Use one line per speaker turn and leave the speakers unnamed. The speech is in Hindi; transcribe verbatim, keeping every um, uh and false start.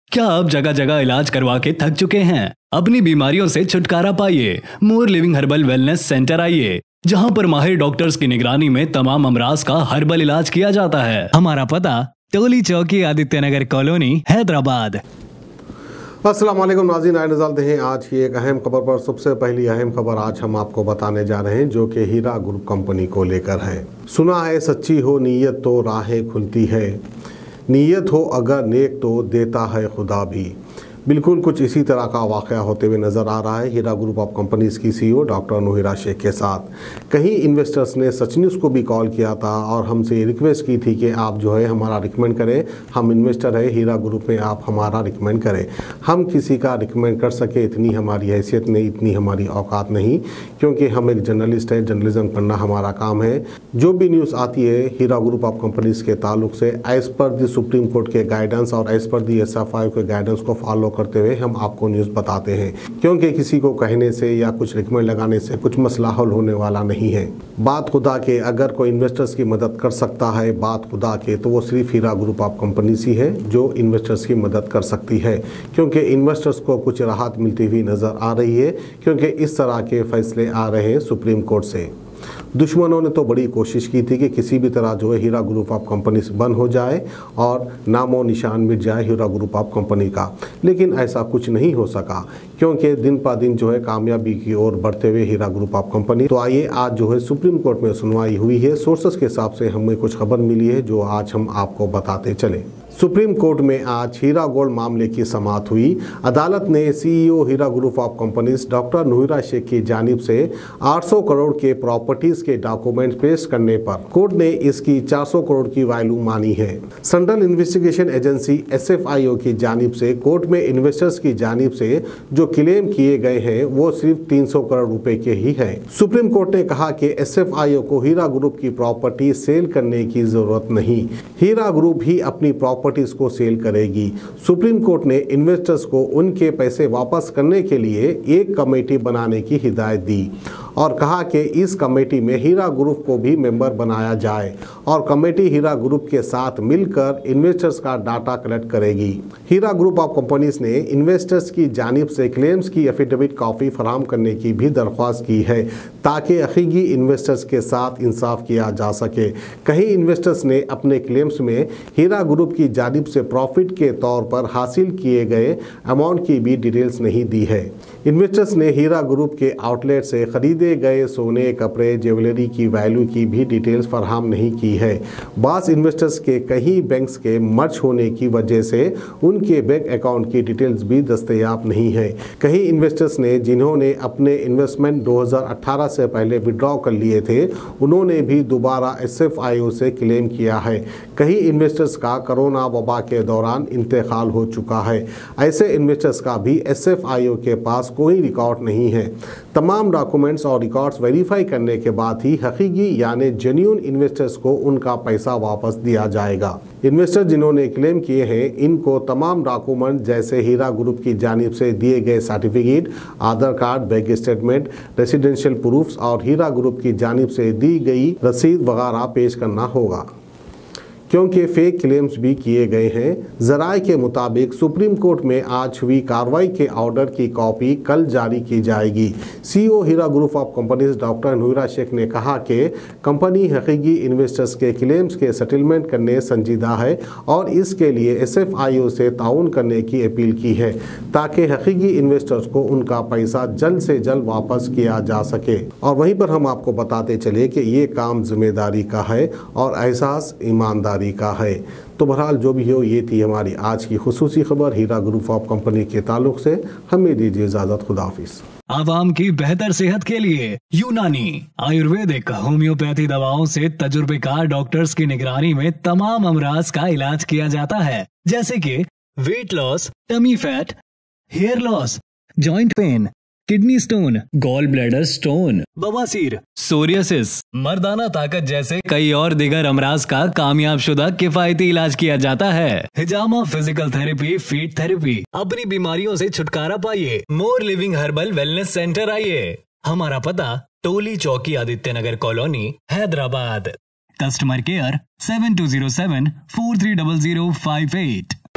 क्या आप जगह जगह इलाज करवा के थक चुके हैं? अपनी बीमारियों से छुटकारा पाइए। More living herbal wellness centre आइए, जहां पर माहिर डॉक्टर्स की निगरानी में तमाम अमराज का हर्बल इलाज किया जाता है। हमारा पता टोली चौकी, आदित्य नगर कॉलोनी, हैदराबाद।
अस्सलाम वालेकुम नाज़रीन, आए नज़र हैं आज की एक अहम खबर पर। सबसे पहली अहम खबर आज हम आपको बताने जा रहे हैं, जो कि हीरा ग्रुप कंपनी को लेकर है। सुना है सच्ची हो नीयत तो राहें खुलती है, नीयत हो अगर नेक तो देता है खुदा भी। बिल्कुल कुछ इसी तरह का वाक़या होते हुए नज़र आ रहा है हीरा ग्रुप ऑफ कंपनीज़ की सीईओ डॉक्टर नूहिरा शेख के साथ। कहीं इन्वेस्टर्स ने सच न्यूज़ को भी कॉल किया था और हमसे रिक्वेस्ट की थी कि आप जो है हमारा रिकमेंड करें, हम इन्वेस्टर है हीरा ग्रुप में, आप हमारा रिकमेंड करें। हम किसी का रिकमेंड कर सके इतनी हमारी हैसियत नहीं, इतनी हमारी औकात नहीं, क्योंकि हम एक जर्नलिस्ट है, जर्नलिज्म पढ़ना हमारा काम है। जो भी न्यूज़ आती है हीरा ग्रुप ऑफ कंपनीज़ के ताल्लुक से एज़ पर दी सुप्रीम कोर्ट के गाइडेंस और एज़ पर दी एस एफ आई के गाइडेंस को फॉलो करते हुए हम आपको न्यूज़ बताते हैं, क्योंकि किसी को कहने से या कुछ रिकमेंड लगाने से कुछ मसला हल होने वाला नहीं है। बात खुदा के, अगर कोई इन्वेस्टर्स की मदद कर सकता है बात खुदा के, तो वो सिर्फ हीरा ग्रुप ऑफ कंपनीज ही है जो इन्वेस्टर्स की मदद कर सकती है, क्योंकि इन्वेस्टर्स को कुछ राहत मिलती हुई नज़र आ रही है, क्योंकि इस तरह के फैसले आ रहे हैं सुप्रीम कोर्ट से। दुश्मनों ने तो बड़ी कोशिश की थी कि किसी भी तरह जो है हीरा ग्रुप ऑफ कंपनीज बंद हो जाए और नामो निशान मिट जाए हीरा ग्रुप ऑफ कंपनी का, लेकिन ऐसा कुछ नहीं हो सका, क्योंकि दिन पर दिन जो है कामयाबी की ओर बढ़ते हुए हीरा ग्रुप ऑफ कंपनी। तो आइए आज जो है सुप्रीम कोर्ट में सुनवाई हुई है, सोर्सेस के हिसाब से हमें कुछ खबर मिली है जो आज हम आपको बताते चले। सुप्रीम कोर्ट में आज हीरा गोल्ड मामले की समाअत हुई। अदालत ने CEO Heera group of companies doctor Nowhera Shaikh की जानिब से आठ सौ करोड़ के प्रॉपर्टीज के डॉक्यूमेंट पेश करने पर कोर्ट ने इसकी चार सौ करोड़ की वैल्यू मानी है। Central investigation agency S F I O की जानिब से कोर्ट में इन्वेस्टर्स की जानिब से जो क्लेम किए गए हैं वो सिर्फ तीन सौ करोड़ रुपए के ही है। सुप्रीम कोर्ट ने कहा कि एस एफ आई ओ को हीरा ग्रुप की प्रॉपर्टी सेल करने की जरूरत नहीं, हीरा ग्रुप ही अपनी प्रॉपर्टी को सेल करेगी। सुप्रीम कोर्ट ने इन्वेस्टर्स को उनके पैसे वापस करने के लिए एक कमेटी बनाने की हिदायत दी और कहा कि इस कमेटी में हीरा ग्रुप को भी मेंबर बनाया जाए और कमेटी हीरा ग्रुप के साथ मिलकर इन्वेस्टर्स का डाटा कलेक्ट करेगी। हीरा ग्रुप ऑफ कंपनीज ने इन्वेस्टर्स की जानिब से क्लेम्स की एफिडेविट कॉपी फराहम करने की भी दरख्वास्त की है, ताकि हकीकी इन्वेस्टर्स के साथ इंसाफ किया जा सके। कहीं इन्वेस्टर्स ने अपने क्लेम्स में हीरा ग्रुप की जानिब से प्रॉफिट के तौर पर हासिल किए गए अमाउंट की भी डिटेल्स नहीं दी है। इन्वेस्टर्स ने हीरा ग्रुप के आउटलेट से खरीदे गए सोने, कपड़े, ज्वेलरी की वैल्यू की भी डिटेल्स फराहम नहीं की है। बास इन्वेस्टर्स के कई बैंक्स के मर्ज होने की वजह से उनके बैंक अकाउंट की डिटेल्स भी दस्तयाब नहीं है। कई इन्वेस्टर्स ने जिन्होंने अपने इन्वेस्टमेंट दो हज़ार अठारह से पहले विड्रॉ कर लिए थे, उन्होंने भी दोबारा एस एफ आई ओ से क्लेम किया है। कई इन्वेस्टर्स का कोरोना वबा के दौरान इंतकाल हो चुका है। ऐसे इन्वेस्टर्स का भी एस एफ आई ओ के पास कोई रिकॉर्ड नहीं है। तमाम डॉक्यूमेंट्स और रिकॉर्ड्स वेरीफाई करने के बाद ही हकीकी यानी जेन्युइन इन्वेस्टर्स को उनका पैसा वापस दिया जाएगा। इन्वेस्टर जिन्होंने क्लेम किए हैं, इनको तमाम डॉक्यूमेंट जैसे हीरा ग्रुप की जानिब से दिए गए certificate, Aadhaar card, bank statement, residential proofs और हीरा ग्रुप की जानिब से दी गई रसीद वगैरह पेश करना होगा, क्योंकि फेक क्लेम्स भी किए गए हैं। ज़राए के मुताबिक सुप्रीम कोर्ट में आज हुई कार्रवाई के ऑर्डर की कॉपी कल जारी की जाएगी। CEO Heera group of companies doctor Nowhera Shaikh ने कहा कि कंपनी हकीकी इन्वेस्टर्स के क्लेम्स के सेटलमेंट करने संजीदा है और इसके लिए एस एफ आई ओ से ताउन करने की अपील की है, ताकि हकीकी इन्वेस्टर्स को उनका पैसा जल्द से जल्द वापस किया जा सके। और वहीं पर हम आपको बताते चले कि ये काम जिम्मेदारी का है और एहसास ईमानदारी का है। तो बहरहाल जो भी हो, ये थी हमारी आज की खुसूसी खबर हीरा ग्रुप ऑफ कंपनी के ताल्लुक से। हमें दीजिए इजाजत, खुदा हाफिज।
आवाम की बेहतर सेहत के लिए यूनानी आयुर्वेदिक होम्योपैथी दवाओं से तजुर्बेकार डॉक्टर्स की निगरानी में तमाम अमराज का इलाज किया जाता है, जैसे कि weight loss, tummy fat, hair loss, joint pain, kidney stone, gall bladder stone, बवासीर, सोरियासिस, मर्दाना ताकत जैसे कई और दिगर अमराज का कामयाब शुदा किफायती इलाज किया जाता है। हिजामा फिजिकल थेरेपी, फीट थेरेपी। अपनी बीमारियों से छुटकारा पाइए। More living herbal wellness centre आइए। हमारा पता Toli Chowki, Aditya Nagar colony, Hyderabad. Customer care seven two zero seven four three double zero five eight.